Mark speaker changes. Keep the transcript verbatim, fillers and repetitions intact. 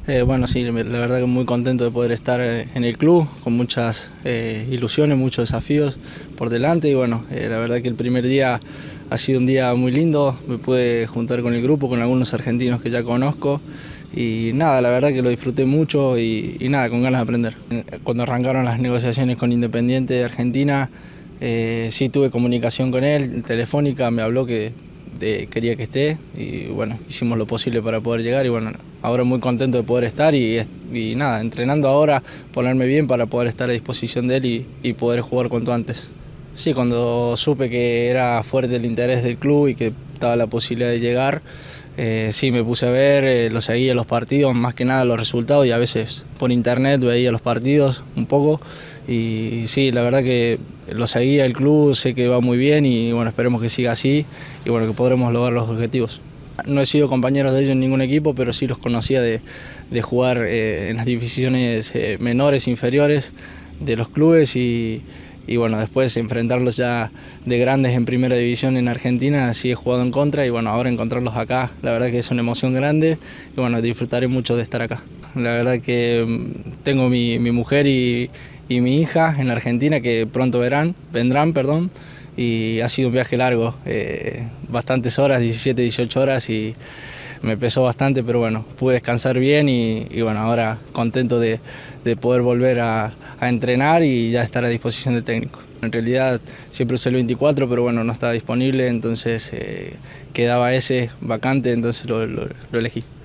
Speaker 1: Eh, bueno, sí, la verdad que muy contento de poder estar en el club, con muchas eh, ilusiones, muchos desafíos por delante y bueno, eh, la verdad que el primer día ha sido un día muy lindo, me pude juntar con el grupo, con algunos argentinos que ya conozco y nada, la verdad que lo disfruté mucho y, y nada, con ganas de aprender. Cuando arrancaron las negociaciones con Independiente de Argentina, eh, sí tuve comunicación con él, telefónica, me habló que De, quería que esté y bueno, hicimos lo posible para poder llegar y bueno, ahora muy contento de poder estar y, y nada, entrenando ahora, ponerme bien para poder estar a disposición de él y, y poder jugar cuanto antes. Sí, cuando supe que era fuerte el interés del club y que estaba la posibilidad de llegar, eh, sí, me puse a ver, eh, lo seguía los partidos, más que nada los resultados y a veces por internet veía los partidos un poco y sí, la verdad que lo seguía el club, sé que va muy bien y bueno, esperemos que siga así y bueno, que podremos lograr los objetivos. No he sido compañero de ellos en ningún equipo, pero sí los conocía de, de jugar eh, en las divisiones eh, menores, inferiores de los clubes y, y bueno, después enfrentarlos ya de grandes en primera división en Argentina, sí he jugado en contra y bueno, ahora encontrarlos acá, la verdad que es una emoción grande y bueno, disfrutaré mucho de estar acá. La verdad que tengo mi, mi mujer y, y mi hija en Argentina que pronto verán, vendrán, perdón, y ha sido un viaje largo, eh, bastantes horas, diecisiete, dieciocho horas y me pesó bastante, pero bueno, pude descansar bien y, y bueno, ahora contento de, de poder volver a, a entrenar y ya estar a disposición del técnico. En realidad siempre usé el veinticuatro, pero bueno, no estaba disponible, entonces eh, quedaba ese vacante, entonces lo, lo, lo elegí.